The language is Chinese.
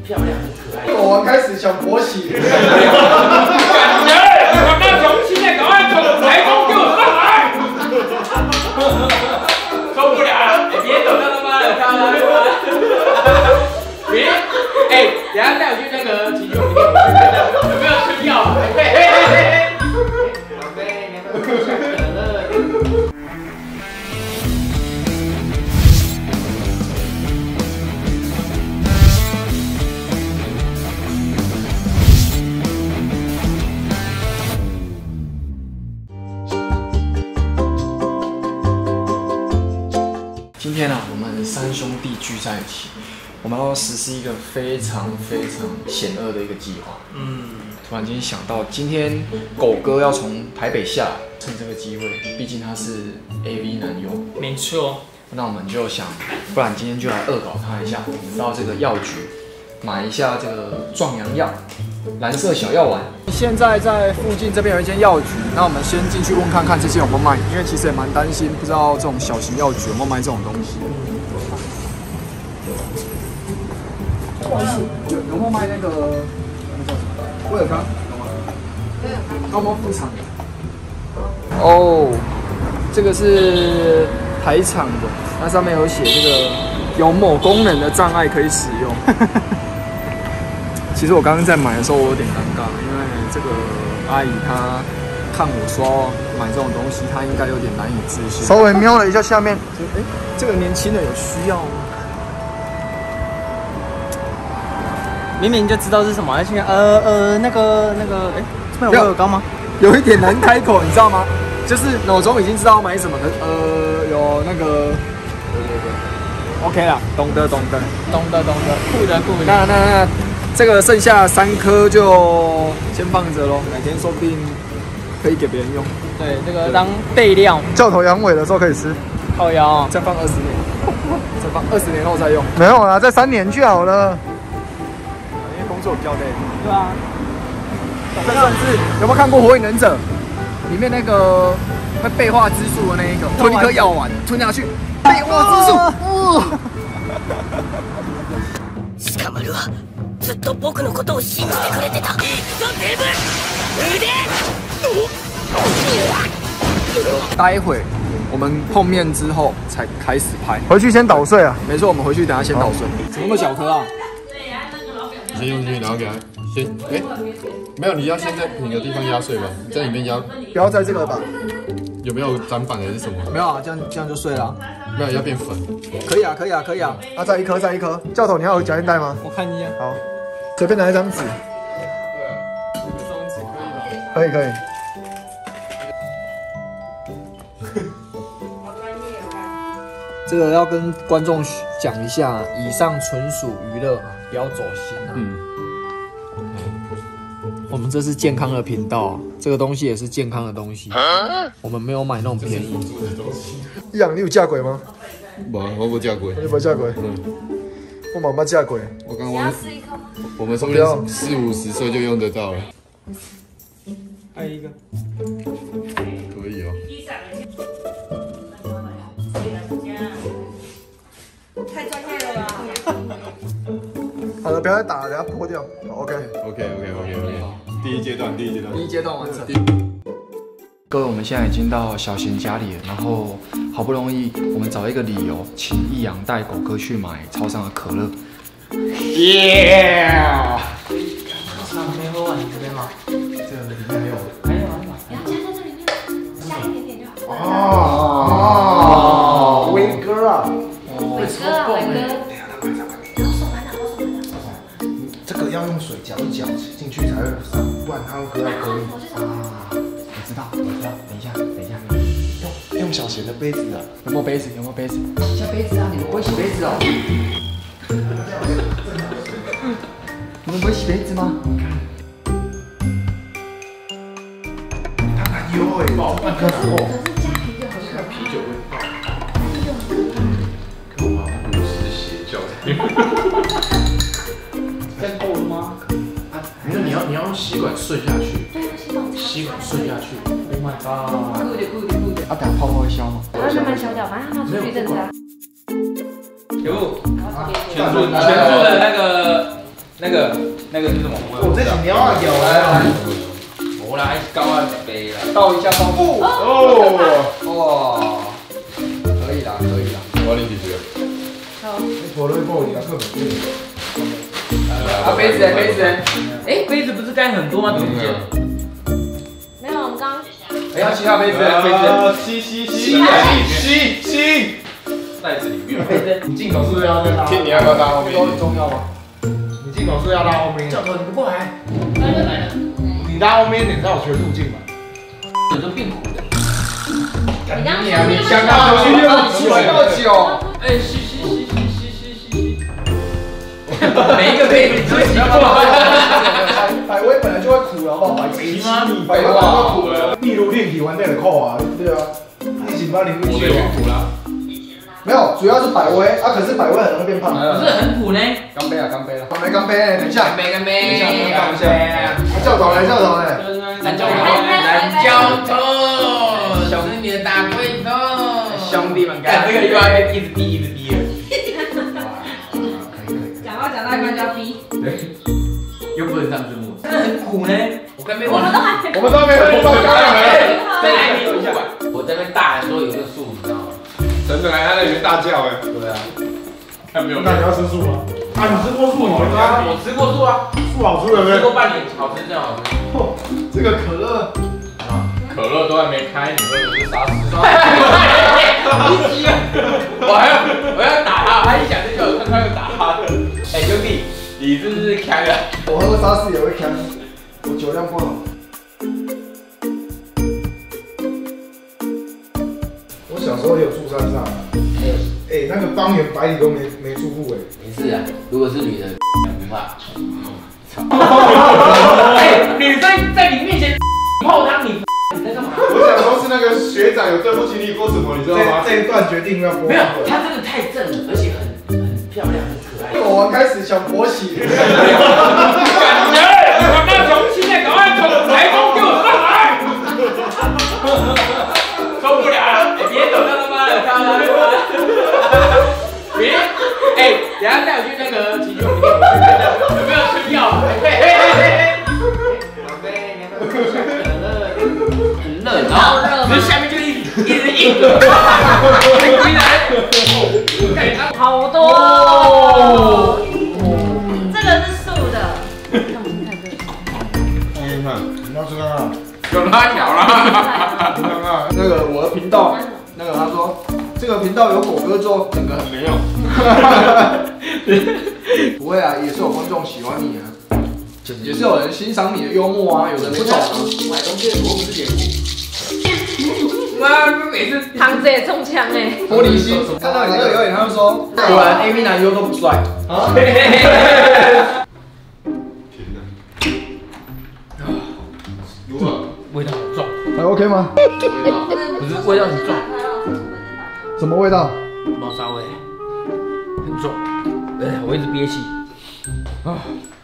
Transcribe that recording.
漂亮，很可爱。 狗王开始想勃起。 感觉我那从现在赶快从台中给我上来！受不了了，别走了他妈的，他妈的！别，哎，等下带我去那个情趣用品店，有没有吃药啊？嘿嘿嘿嘿。宝贝，你要不要喝可乐？ 今天啊，我们三兄弟聚在一起，我们要实施一个非常险恶的一个计划。突然间想到，今天狗哥要从台北下来，趁这个机会，毕竟他是 AV 男优。 没错。 那我们就想，不然今天就来恶搞他一下，我们到这个药局买一下这个壮阳药，蓝色小药丸。现在在附近这边有一间药局，那我们先进去问看看这些有没有卖，因为其实也蛮担心，不知道这种小型药局有没有卖这种东西。不好意思，有没有卖那个叫什么威尔刚？有吗？高膜副厂的。哦，这个是台厂的，那上面有写这个有某功能的障碍可以使用。其实我刚刚在买的时候，我有点尴尬，因为这个阿姨她看我说买这种东西，她应该有点难以置信。 稍微瞄了一下下面， 哎，这个年轻人有需要吗？ 明明就知道是什么，而且那个，哎，这边有威尔刚吗？ 有一点难开口，你知道吗？就是脑中已经知道要买什么，可是有那个，对 ，OK 啦，懂得，酷的。那。这个剩下3颗就先放着咯，哪天说不定可以给别人用。 对，这个当备料。 教头阳痿的时候可以吃。 靠腰， 再放20年，再放20年后再用。 没有啦，再3年就好了。 因为工作比较累。 对啊。 这算是有没有看过《火影忍者》？里面那个会背化之术的那一个，吞一颗药丸，吞下去，背化之术。 鹿丸はずっと僕のことを信じてくれてた。いくぞデブ、腕。 待会我们碰面之后才开始拍。 回去先捣碎啊。 没错，我们回去等下先捣碎。怎么那么小颗啊？ 你先用进去，然后给它先没有，你要先在你的地方压碎吧，在里面压。 不要在这个吧。 有没有砧板还是什么？ 没有啊，这样就碎了、啊。 没有，要变粉。 可以啊。 啊，再一颗。教头，你还有夹链袋吗？ 我看一下。 好，随便拿一张纸。可以。 这个要跟观众讲一下，以上纯属娱乐啊，不要走心啊。我们这是健康的频道，这个东西也是健康的东西，我们没有买那种便宜。 一阳，你有嫁鬼吗？ 没，我不嫁鬼。 你没嫁鬼？我妈妈嫁鬼。 我刚刚我们说不定40-50岁就用得到了。 还有一个。 可以哦。 太专业了吧？ 好了，不要再打了，等下破掉。好 ，OK。第一阶段完成。各位，我们现在已经到小贤家里了，然后好不容易我们找一个理由，请易阳带狗哥去买超商的可乐。耶！ 没喝完，你这边吗？ 这个里面还有。 然后加在这里面，加一点点就好。 哦，威哥啊！ 伟哥。然后手拿拿。 这个要用水搅一搅进去才会上，不然它会喝到隔壁。我知道。等一下，用小贤的杯子啊，有没有杯子？加杯子啊，你们不会洗杯子哦？你们不会洗杯子吗？它很优哎，可是加啤酒会爆。跟我妈不是邪教的。 在够了吗？ 没有，你要用吸管顺下去。 对啊， 吸管顺下去。 Oh my god！ good。 啊，等下泡沫会消吗？ 慢慢消掉，反正他出去一阵子啊。 全部的那个是什么？ 我这几年要有来， 我来高啊杯了， 倒一下倒。哇，可以啦，可以啦。 我要领几个？ 好。 我都够你啊，课本。 杯子，哎，杯子不是该很多吗？怎么不见了？ 没有，我们刚刚。 哎，要其他杯子，吸。 袋子里面。 你镜头是不是要在拉？ 你要不要拉后面？ 都很重要吗？你镜头是要拉后面？ 教头，你不过来。来了。 你拉后面，你知道我学路径吗？ 有时候变苦的。 你刚刚你香港去69。 哎，吸。每一个杯子你都习惯了。 百威本来就会苦了，好不好？ 急吗？ 百威就会苦了。例如练体完那个扣啊，对啊，一起把你们去苦了。 没有，主要是百威啊，可是百威很容易变胖。 不是很苦呢。 干杯了，等一下。 干杯。 教头嘞。 蓝教头，是你的大贵头。兄弟们，干这个又要一直滴了。 讲到一半就要逼。 对，又不能上字幕，真的很苦呢。我们都还没喝到， 再来一瓶一下。我这边大人说有个树，你知道吗？ 真的，他在里面大叫哎。 对啊。 看没有？那你要吃素吗？啊，你吃过素？ 我吃过素啊， 素好吃对不对？ 吃过半年，好吃，真好吃。 这个可乐。 可乐都还没开，你喝的是沙士。 我要打他，他一讲这句，我看又打他。哎，兄弟，你是不是开了？ 我喝沙士也会开，我酒量不好。我小时候也有住山上啊，那个方圆百里都没住过哎。 没事啊，如果是女的，不怕。哎，女生在你面前泡汤，你在干嘛？ 我想说是那个学长有对不起你过什么，你知道吗？ 这一段决定要播。 没有，她真的太正了，而且很漂亮，很可爱。 我开始想勃起。 感觉我那从现在赶快从台中给我上来，受不了了，别走到他妈的他了，别，等下带我去那个情趣用品店，有没有春药啊？宝贝，你要不要喝可乐？很热，然后可是下面就一直硬的，回来， 好多哦，这个是素的。 看， 你要吃看看。 有拉条了。 看看那个我的频道，那个他说这个频道有狗哥做，整个很没用。不会啊，也是有观众喜欢你啊，也是有人欣赏你的幽默啊，有人不懂啊。 买东西我不是节目。妈，每次躺着也中枪哎！ 玻璃心，看到你这个留言，他就说果然 AV 男优都不帅。啊。 如何？ 味道很重， 还 OK 吗？ 不是味道很重， 什么味道？ 猫砂味，很重。我一直憋气。啊。